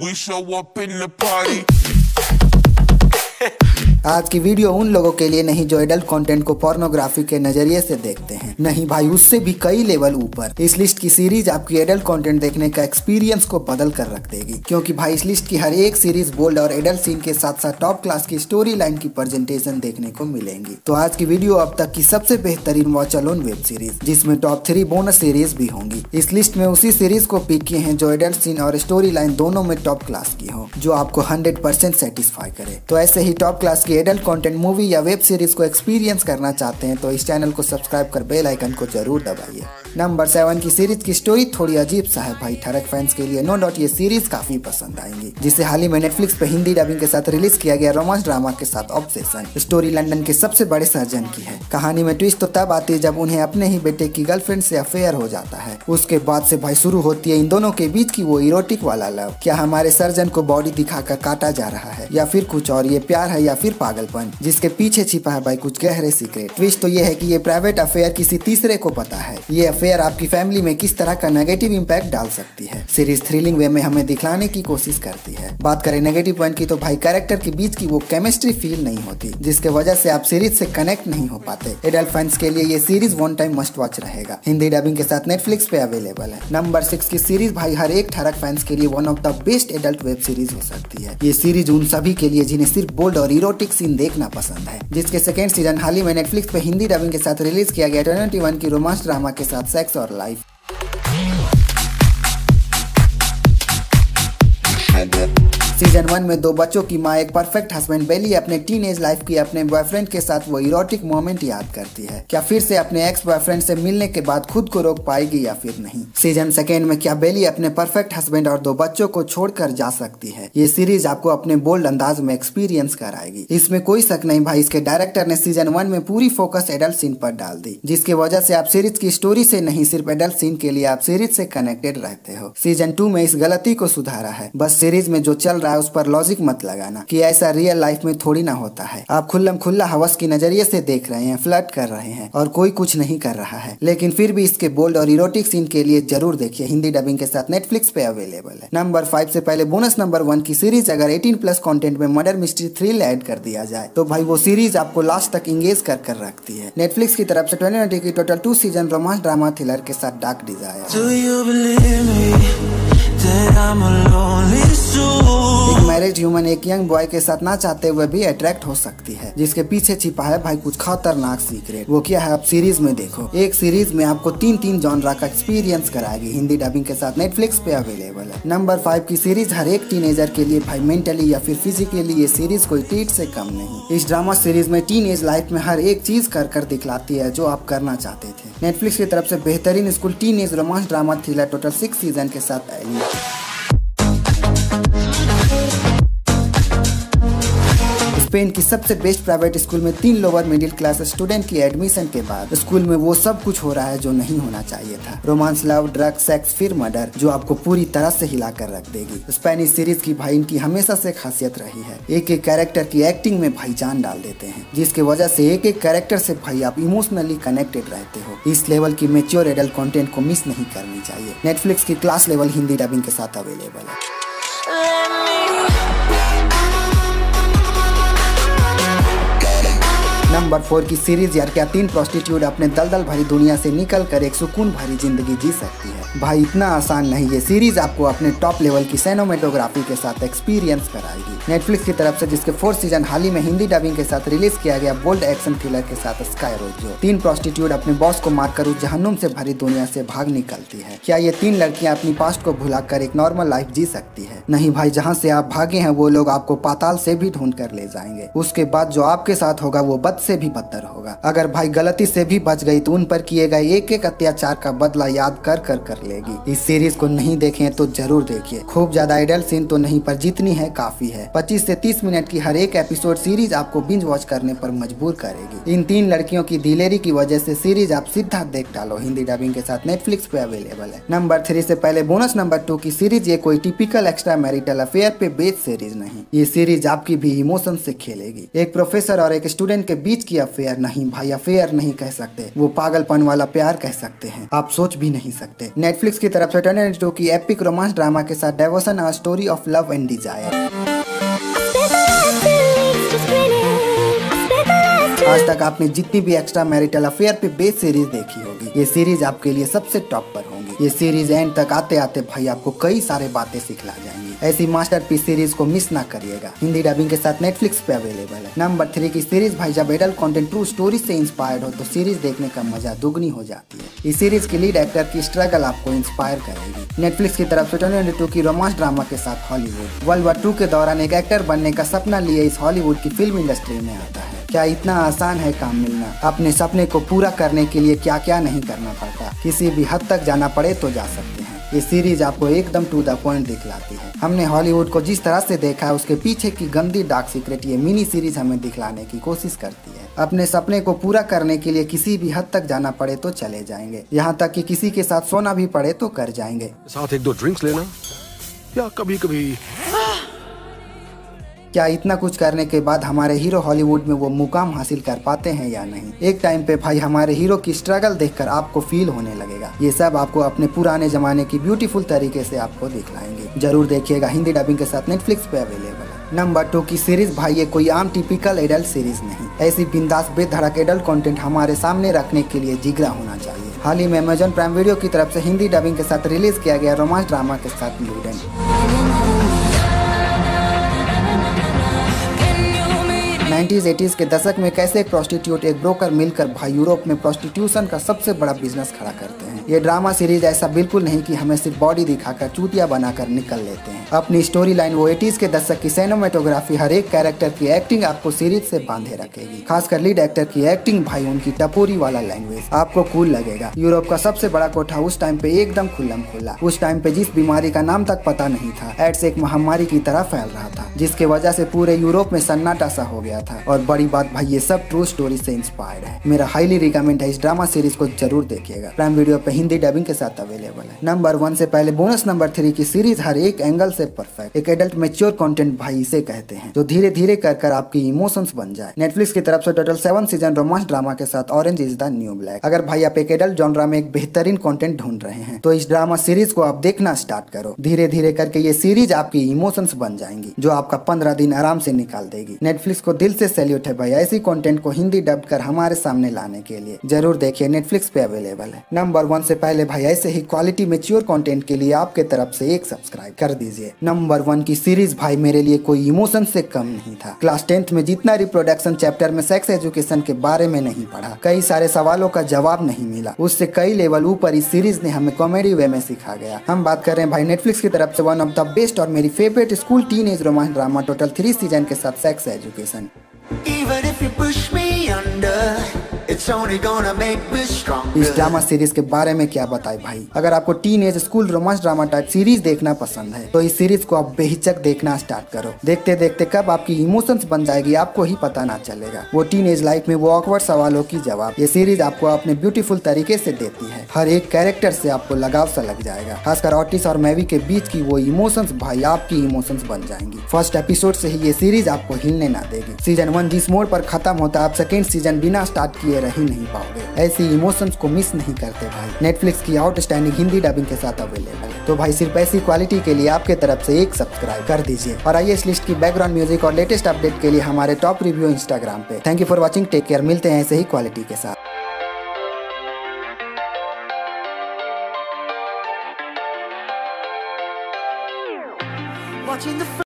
We show up in the party. आज की video उन लोगों के लिए नहीं जो एडल्ट कंटेंट को पोर्नोग्राफी के नजरिए से देखते हैं। नहीं भाई, उससे भी कई लेवल ऊपर। इस लिस्ट की सीरीज आपकी एडल्ट कंटेंट देखने का एक्सपीरियंस को बदल कर रख देगी, क्योंकि भाई इस लिस्ट की हर एक सीरीज बोल्ड और एडल्ट सीन के साथ साथ टॉप क्लास की स्टोरी लाइन की प्रेजेंटेशन देखने को मिलेंगी। तो आज की वीडियो अब तक की सबसे बेहतरीन वॉच अलोन वेब सीरीज, जिसमें टॉप 3 बोनस सीरीज भी होंगी। इस लिस्ट में उसी सीरीज को पिक किए हैं जो एडल्ट सीन और स्टोरी लाइन दोनों में टॉप क्लास की हो, जो आपको 100% सेटिस्फाई करे। तो ऐसे ही टॉप क्लास की एडल्ट कंटेंट मूवी या वेब सीरीज को एक्सपीरियंस करना चाहते हैं तो इस चैनल को सब्सक्राइब कर बेल आइकन को जरूर दबाइए। नंबर 7 की सीरीज की स्टोरी थोड़ी अजीब सा है भाई। ठरक फैंस के लिए नो डाउट ये सीरीज काफी पसंद आएंगी, जिसे हाल ही में नेटफ्लिक्स पे हिंदी डबिंग के साथ रिलीज किया गया रोमांस ड्रामा के साथ ऑब्सेशन। स्टोरी लंदन के सबसे बड़े सर्जन की है। कहानी में ट्विस्ट तो तब आती है जब उन्हें अपने ही बेटे की गर्लफ्रेंड से अफेयर हो जाता है। उसके बाद से भाई शुरू होती है इन दोनों के बीच की वो इरोटिक वाला लव। क्या हमारे सर्जन को बॉडी दिखाकर काटा जा रहा है या फिर कुछ और? ये प्यार है या फिर पागलपन, जिसके पीछे छिपा है भाई कुछ गहरे सीक्रेट। ट्विस्ट तो ये है कि ये प्राइवेट अफेयर किसी तीसरे को पता है। ये अफेयर आपकी फैमिली में किस तरह का नेगेटिव इंपैक्ट डाल सकती है। सीरीज थ्रिलिंग वे में हमें दिखलाने की कोशिश करती है। बात करें नेगेटिव पॉइंट की तो भाई कैरेक्टर के बीच की वो केमिस्ट्री फील नहीं होती, जिसके वजह से आप सीरीज से कनेक्ट नहीं हो पाते। एडल्ट फैंस के लिए ये series one time must watch रहेगा। हिंदी डबिंग के साथ नेटफ्लिक्स पे अवेलेबल है। नंबर 6 की सीरीज भाई हर एक ठरक फैंस के लिए one of the best adult web series हो सकती है। ये सीरीज उन सभी के लिए जिन्हें सिर्फ बोल्ड और इरोटिक सीन देखना पसंद है, जिसके सेकेंड सीजन हाल ही में नेटफ्लिक्स पे हिंदी डबिंग के साथ रिलीज किया गया 21 की रोमांस ड्रामा के साथ सेक्स और लाइफ। सीजन 1 में 2 बच्चों की माँ एक परफेक्ट हस्बैंड बेली अपने टीनेज लाइफ की अपने बॉयफ्रेंड के साथ वो इरोटिक मोमेंट याद करती है। क्या फिर से अपने एक्स बॉयफ्रेंड से मिलने के बाद खुद को रोक पाएगी या फिर नहीं? सीजन 2 में क्या बेली अपने परफेक्ट हस्बैंड और 2 बच्चों को छोड़कर जा सकती है? ये सीरीज आपको अपने बोल्ड अंदाज में एक्सपीरियंस कराएगी। इसमें कोई शक नहीं भाई, इसके डायरेक्टर ने सीजन 1 में पूरी फोकस एडल्ट सीन पर डाल दी, जिसकी वजह से आप सीरीज की स्टोरी से नहीं सिर्फ एडल्ट सीन के लिए आप सीरीज से कनेक्टेड रहते हो। सीजन 2 में इस गलती को सुधारा है। बस सीरीज में जो चल रहा है उस पर लॉजिक मत लगाना कि ऐसा रियल लाइफ में थोड़ी ना होता है। आप खुल्लम खुल्ला हवस की नजरिए से देख रहे हैं, फ्लर्ट कर रहे हैं और कोई कुछ नहीं कर रहा है, लेकिन फिर भी इसके बोल्ड और इरोटिक सीन के लिए जरूर देखिए। हिंदी डबिंग के साथ नेटफ्लिक्स पे अवेलेबल है। नंबर 5 से पहले बोनस नंबर 1 की सीरीज अगर 18+ कंटेंट में मर्डर मिस्ट्री थ्रिल ऐड कर दिया जाए तो भाई वो सीरीज आपको लास्ट तक इंगेज कर रखती है। नेटफ्लिक्स की तरफ से 2020 की total 2 season romance drama thriller के साथ डार्क डिजायर। एक मैरिज ह्यूमन एक यंग बॉय के साथ ना चाहते हुए भी अट्रैक्ट हो सकती है, जिसके पीछे छिपा है भाई कुछ खतरनाक सीक्रेट। वो क्या है आप सीरीज में देखो। एक सीरीज में आपको 3 जॉनरा का एक्सपीरियंस कराएगी। हिंदी डबिंग के साथ नेटफ्लिक्स पे अवेलेबल है। नंबर 5 की सीरीज हर एक टीनेजर के लिए भाई मेंटली या फिर फिजिकली ये सीरीज कोई ट्रीट से कम नहीं। इस ड्रामा सीरीज में टीनेज लाइफ में हर एक चीज कर दिखलाती है जो आप करना चाहते थे। नेटफ्लिक्स की तरफ से बेहतरीन school teenage romance drama thriller total 6 season के साथ आई। स्पेन की सबसे बेस्ट प्राइवेट स्कूल में 3 लोअर मिडिल क्लास स्टूडेंट की एडमिशन के बाद स्कूल में वो सब कुछ हो रहा है जो नहीं होना चाहिए था। रोमांस, लव, ड्रग, सेक्स, फिर मर्डर, जो आपको पूरी तरह से हिला कर रख देगी। स्पेनिश सीरीज की भाई इनकी हमेशा से खासियत रही है, एक एक कैरेक्टर की एक्टिंग में भाई जान डाल देते हैं, जिसकी वजह से एक एक कैरेक्टर से भाई आप इमोशनली कनेक्टेड रहते हो। इस लेवल की मेच्योर एडल्ट कंटेंट को मिस नहीं करनी चाहिए। नेटफ्लिक्स की क्लास लेवल हिंदी डबिंग के साथ अवेलेबल है। नंबर 4 की सीरीज यार क्या 3 प्रोस्टिट्यूट अपने दलदल भरी दुनिया से निकल कर एक सुकून भरी जिंदगी जी सकती है? भाई इतना आसान नहीं। ये सीरीज आपको अपने टॉप लेवल की सिनेमेटोग्राफी के साथ एक्सपीरियंस कराएगी। नेटफ्लिक्स की तरफ से जिसके 4 सीजन हाल ही में हिंदी डबिंग के साथ रिलीज किया गया बोल्ड एक्शन थ्रिलर के साथ स्काई रोज। 3 प्रोस्टिट्यूट अपने बॉस को मारकर उस जहन्नुम से भरी दुनिया से भाग निकलती है। क्या ये 3 लड़कियां अपनी पास्ट को भुलाकर एक नॉर्मल लाइफ जी सकती है? नहीं भाई, जहाँ से आप भागे हैं वो लोग आपको पाताल से भी ढूंढ कर ले जाएंगे। उसके बाद जो आपके साथ होगा वो बद से भी बदतर होगा। अगर भाई गलती से भी बच गई तो उन पर किए गए एक एक अत्याचार का बदला याद कर लेगी। इस सीरीज को नहीं देखें तो जरूर देखिए। खूब ज्यादा एडल्ट सीन तो नहीं, पर जितनी है काफी है। 25 से 30 मिनट की हर एक एपिसोड सीरीज आपको बिंज वॉच करने पर मजबूर करेगी। इन 3 लड़कियों की दिलेरी की वजह से सीरीज आप सीधा देख डालो। हिंदी डबिंग के साथ नेटफ्लिक्स पे अवेलेबल है। नंबर 3 से पहले बोनस नंबर 2 की सीरीज ये कोई टिपिकल एक्स्ट्रा मैरिटल अफेयर पे बेस्ड सीरीज नहीं। ये सीरीज आपकी भी इमोशन से खेलेगी। एक प्रोफेसर और एक स्टूडेंट के बीच बीच की अफेयर नहीं भाई, अफेयर नहीं कह सकते, वो पागलपन वाला प्यार कह सकते हैं, आप सोच भी नहीं सकते। नेटफ्लिक्स की तरफ से 2022 की एपिक रोमांस ड्रामा के साथ devotion a story of love and desire. आज तक आपने जितनी भी एक्स्ट्रा मैरिटल अफेयर पे बेस्ड सीरीज देखी होगी, ये सीरीज आपके लिए सबसे टॉप पर होंगी। ये सीरीज एंड तक आते आते भाई आपको कई सारे बातें सिखला जाएंगी। ऐसी मास्टरपीस सीरीज को मिस ना करिएगा। हिंदी डबिंग के साथ नेटफ्लिक्स पे अवेलेबल है। नंबर 3 की सीरीज भाई, जब एडल्ट कंटेंट ट्रू स्टोरी से इंस्पायर्ड हो तो सीरीज देखने का मजा दुगनी हो जाती है। इस सीरीज की लीड एक्टर की स्ट्रगल आपको इंस्पायर करेगी। नेटफ्लिक्स की तरफ से 2022 की रोमांस ड्रामा के साथ हॉलीवुड। वर्ल्ड वॉर 2 के दौरान एक एक्टर बनने का सपना लिए इस हॉलीवुड की फिल्म इंडस्ट्री में आता है। क्या इतना आसान है काम मिलना? अपने सपने को पूरा करने के लिए क्या क्या नहीं करना पड़ता, किसी भी हद तक जाना पड़े तो जा सकते हैं। ये सीरीज आपको एकदम टू द पॉइंट दिखलाती है। हमने हॉलीवुड को जिस तरह से देखा है उसके पीछे की गंदी डार्क सीक्रेट ये मिनी सीरीज हमें दिखलाने की कोशिश करती है। अपने सपने को पूरा करने के लिए किसी भी हद तक जाना पड़े तो चले जाएंगे, यहाँ तक कि किसी के साथ सोना भी पड़े तो कर जाएंगे। साथ एक दो ड्रिंक्स लेना या कभी कभी। क्या इतना कुछ करने के बाद हमारे हीरो हॉलीवुड में वो मुकाम हासिल कर पाते हैं या नहीं? एक टाइम पे भाई हमारे हीरो की स्ट्रगल देखकर आपको फील होने लगेगा। ये सब आपको अपने पुराने जमाने की ब्यूटीफुल तरीके से आपको दिखलाएंगे। जरूर देखिएगा, हिंदी डबिंग के साथ नेटफ्लिक्स पे अवेलेबल है। नंबर 2 की सीरीज भाई, ये कोई आम टिपिकल एडल्ट सीरीज नहीं। ऐसी बिंदास बेधड़क एडल्ट कंटेंट हमारे सामने रखने के लिए जिगरा होना चाहिए। हाल ही में अमेजॉन प्राइम वीडियो की तरफ से हिंदी डबिंग के साथ रिलीज किया गया रोमांस ड्रामा के साथ लूडेन। 90s-80s के दशक में कैसे एक प्रोस्टिट्यूट एक ब्रोकर मिलकर भाई यूरोप में प्रोस्टिट्यूशन का सबसे बड़ा बिजनेस खड़ा करते हैं। ये ड्रामा सीरीज ऐसा बिल्कुल नहीं कि हमें सिर्फ बॉडी दिखाकर चूतिया बनाकर निकल लेते हैं। अपनी स्टोरी लाइन वो 80s के दशक की सिनेमेटोग्राफी, हर एक कैरेक्टर की एक्टिंग आपको सीरीज से बांधे रखेगी। खासकर लीड एक्टर की एक्टिंग भाई, उनकी टपोरी वाला लैंग्वेज आपको कूल लगेगा। यूरोप का सबसे बड़ा कोठा उस टाइम पे एकदम खुल्लम खुल्ला। उस टाइम पे जिस बीमारी का नाम तक पता नहीं था, एड्स एक महामारी की तरह फैल रहा था, जिसके वजह से पूरे यूरोप में सन्नाटा सा हो गया था। और बड़ी बात भाई, ये सब ट्रू स्टोरी से इंस्पायर्ड है। मेरा हाईली रिकमेंड है, इस ड्रामा सीरीज को जरूर देखिएगा। प्राइम वीडियो पे हिंदी डबिंग के साथ अवेलेबल है। नंबर 1 से पहले बोनस नंबर 3 की सीरीज हर एक एंगल से परफेक्ट, एक एडल्ट मैच्योर कंटेंट भाई इसे कहते हैं, जो धीरे धीरे कर आपकी इमोशंस बन जाए। नेटफ्लिक्स की तरफ से टोटल 7 सीजन रोमांस ड्रामा के साथ orange is the new black. अगर भाई आप एक एडल्ट जॉनरा में एक बेहतरीन कंटेंट ढूंढ रहे हैं तो इस ड्रामा सीरीज को आप देखना स्टार्ट करो। धीरे धीरे करके ये सीरीज आपकी इमोशंस बन जाएंगी, जो आपका 15 दिन आराम से निकाल देगी। नेटफ्लिक्स को दिल से सैल्यूट है भाई, ऐसी कंटेंट को हिंदी डब कर हमारे सामने लाने के लिए। जरूर देखिए, नेटफ्लिक्स पे अवेलेबल है। नंबर 1 से पहले भाई ऐसे ही क्वालिटी मैच्योर कंटेंट के लिए आपके तरफ से एक सब्सक्राइब कर दीजिए। नंबर 1 की सीरीज भाई मेरे लिए कोई इमोशन से कम नहीं था। क्लास 10th में जितना रिप्रोडक्शन चैप्टर में सेक्स एजुकेशन के बारे में नहीं पढ़ा, कई सारे सवालों का जवाब नहीं मिला, उससे कई लेवल ऊपर इस सीरीज ने हमें कॉमेडी वे में सिखा गया। हम बात कर रहे हैं भाई नेटफ्लिक्स की तरफ से वन ऑफ द बेस्ट और मेरी favourite school teen age romance drama, total 3 season के साथ sex education. Even if you push me under, it's only gonna make me stronger. इस ड्रामा सीरीज के बारे में क्या बताए भाई। अगर आपको teen age school romance drama type series देखना पसंद है तो इस सीरीज को आप बेहिचक देखना स्टार्ट करो। देखते देखते कब आपकी इमोशंस बन जाएगी आपको ही पता ना चलेगा। वो टीन एज लाइफ में वो ऑकवर्ड सवालों की जवाब ये सीरीज आपको अपने ब्यूटीफुल तरीके से देती है। हर एक कैरेक्टर से आपको लगाव सा लग जाएगा। खासकर ऑटिस और मैवी के बीच की वो इमोशंस भाई आपकी इमोशंस बन जाएंगी। फर्स्ट एपिसोड से ही ये सीरीज आपको हिलने ना देगी। सीजन 1 जिस मोड पर खत्म होता है, आप सेकेंड सीजन बिना स्टार्ट किए रह ही नहीं पाओगे। ऐसी इमोशंस को मिस नहीं करते भाई। नेटफ्लिक्स की आउटस्टैंडिंग हिंदी डबिंग के साथ अवेलेबल है। तो भाई सिर्फ ऐसी क्वालिटी के लिए आपके तरफ से एक सब्सक्राइब कर दीजिए। और आइए इस लिस्ट की बैकग्राउंड म्यूजिक और लेटेस्ट अपडेट के लिए हमारे टॉप रिव्यू इंस्टाग्राम पे। Thank you for watching, take care. मिलते हैं ऐसे ही क्वालिटी के साथ। Watching the